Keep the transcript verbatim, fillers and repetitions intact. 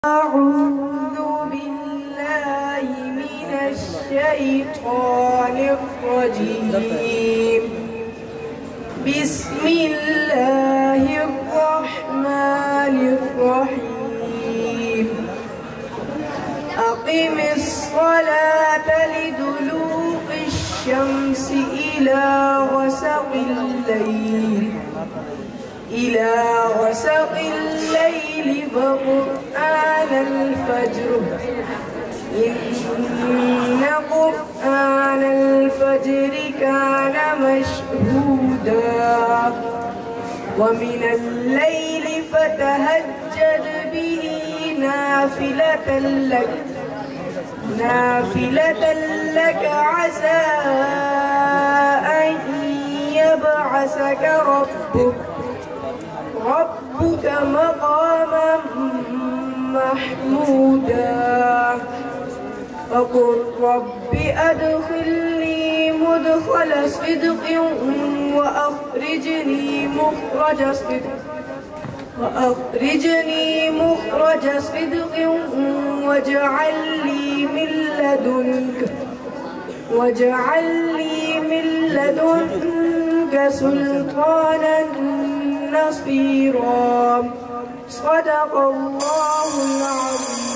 أعوذ بالله من الشيطان الرجيم. بسم الله الرحمن الرحيم. أقم الصلاة لدلوق الشمس إلى غسق الليل إلى غسق الليل وقرآن الفجر إن قرآن الفجر كان مشهودا ومن الليل فتهجد به نافلة لك نافلة لك عسى أن يبعثك ربك ربك مقاما محمودا وقل رب أدخلني مدخل صدق وأخرجني مخرج صدق وأخرجني مخرج صدق واجعل لي من لدنك واجعل لي من لدنك سلطانا نصيرا. صدق الله العظيم.